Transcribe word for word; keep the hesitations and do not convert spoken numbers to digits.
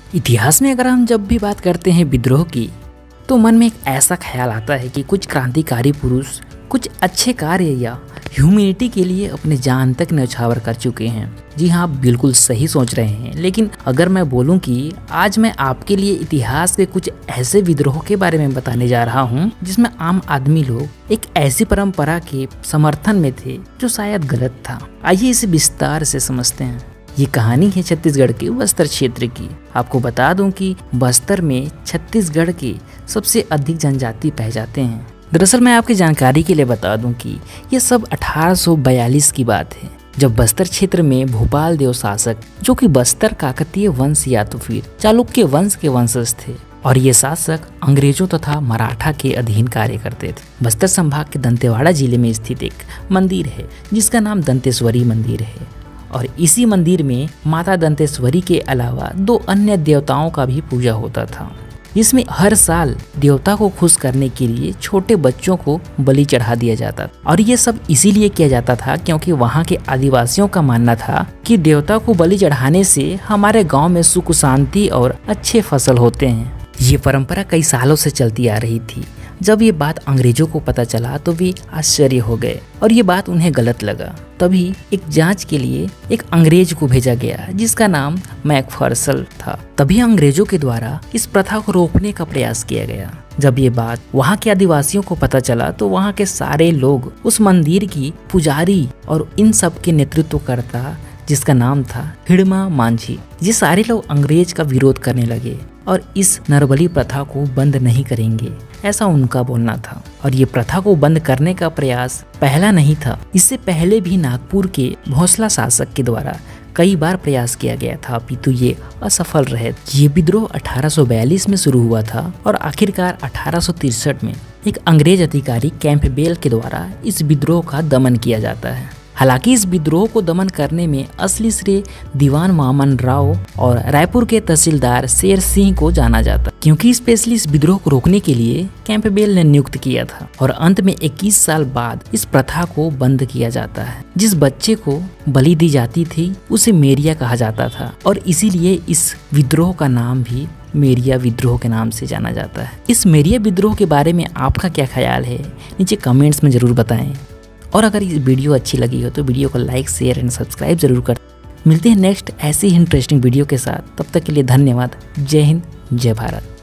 इतिहास में अगर हम जब भी बात करते हैं विद्रोह की, तो मन में एक ऐसा ख्याल आता है कि कुछ क्रांतिकारी पुरुष कुछ अच्छे कार्य या ह्यूमैनिटी के लिए अपने जान तक न्यौछावर कर चुके हैं। जी हाँ, आप बिल्कुल सही सोच रहे हैं। लेकिन अगर मैं बोलूं कि आज मैं आपके लिए इतिहास के कुछ ऐसे विद्रोह के बारे में बताने जा रहा हूं, जिसमें आम आदमी लोग एक ऐसी परंपरा के समर्थन में थे जो शायद गलत था। आइए इसे विस्तार से समझते हैं। ये कहानी है छत्तीसगढ़ के बस्तर क्षेत्र की। आपको बता दूं कि बस्तर में छत्तीसगढ़ के सबसे अधिक जनजाति पाए जाते हैं। दरअसल मैं आपकी जानकारी के लिए बता दूं कि ये सब अठारह सौ बयालीस की बात है, जब बस्तर क्षेत्र में भोपाल देव शासक, जो कि बस्तर काकतीय वंश या तो फिर चालुक्य वंश के वंशज थे, और ये शासक अंग्रेजों तथा मराठा के अधीन कार्य करते थे। बस्तर संभाग के दंतेवाड़ा जिले में स्थित एक मंदिर है जिसका नाम दंतेश्वरी मंदिर है, और इसी मंदिर में माता दंतेश्वरी के अलावा दो अन्य देवताओं का भी पूजा होता था। इसमें हर साल देवता को खुश करने के लिए छोटे बच्चों को बलि चढ़ा दिया जाता, और ये सब इसीलिए किया जाता था क्योंकि वहाँ के आदिवासियों का मानना था कि देवता को बलि चढ़ाने से हमारे गांव में सुख शांति और अच्छे फसल होते हैं। ये परंपरा कई सालों से चलती आ रही थी। जब ये बात अंग्रेजों को पता चला तो वे आश्चर्य हो गए और ये बात उन्हें गलत लगा। तभी एक जांच के लिए एक अंग्रेज को भेजा गया जिसका नाम मैकफर्सल था। तभी अंग्रेजों के द्वारा इस प्रथा को रोकने का प्रयास किया गया। जब ये बात वहाँ के आदिवासियों को पता चला तो वहाँ के सारे लोग उस मंदिर की पुजारी और इन सब के नेतृत्व करता, जिसका नाम था हिड़मा मांझी, ये सारे लोग अंग्रेज का विरोध करने लगे और इस नरबली प्रथा को बंद नहीं करेंगे, ऐसा उनका बोलना था। और ये प्रथा को बंद करने का प्रयास पहला नहीं था। इससे पहले भी नागपुर के भोसला शासक के द्वारा कई बार प्रयास किया गया था, अपितु ये असफल रहे। ये विद्रोह अठारह सौ बयालीस में शुरू हुआ था और आखिरकार अठारह सौ तिरसठ में एक अंग्रेज अधिकारी कैंपबेल के द्वारा इस विद्रोह का दमन किया जाता है। हालांकि इस विद्रोह को दमन करने में असली श्रेय दीवान वामन राव और रायपुर के तहसीलदार शेर सिंह को जाना जाता, क्योंकि स्पेशली इस विद्रोह को रोकने के लिए कैंपबेल ने नियुक्त किया था। और अंत में इक्कीस साल बाद इस प्रथा को बंद किया जाता है। जिस बच्चे को बलि दी जाती थी उसे मेरिया कहा जाता था, और इसीलिए इस विद्रोह का नाम भी मेरिया विद्रोह के नाम से जाना जाता है। इस मेरिया विद्रोह के बारे में आपका क्या ख्याल है, नीचे कमेंट्स में जरूर बताएं। और अगर ये वीडियो अच्छी लगी हो तो वीडियो को लाइक, शेयर एंड सब्सक्राइब जरूर कर। मिलते हैं नेक्स्ट ऐसी ही इंटरेस्टिंग वीडियो के साथ। तब तक के लिए धन्यवाद। जय हिंद, जय भारत।